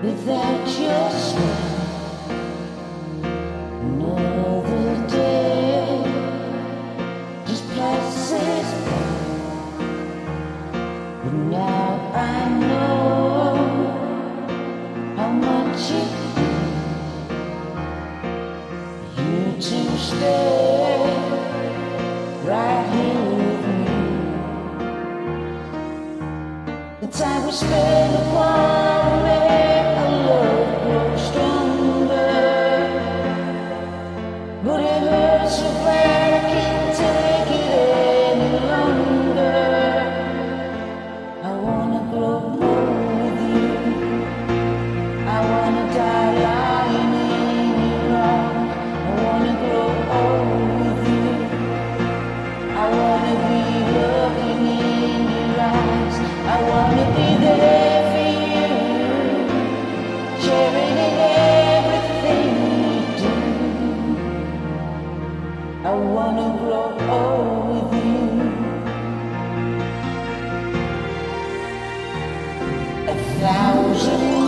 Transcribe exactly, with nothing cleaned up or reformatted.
without your smile. Another day just passes by, but now I know how much it means you to stay right here with me. The time we spend apart will make our love grow stronger, but it hurts so bad I can't take it any longer. I wanna grow old with you, I wanna die lying in your arms. I wanna grow old with you, I wanna be looking in your eyes. I wanna be there for you, sharing in everything we do. I wanna grow old with you. A thousand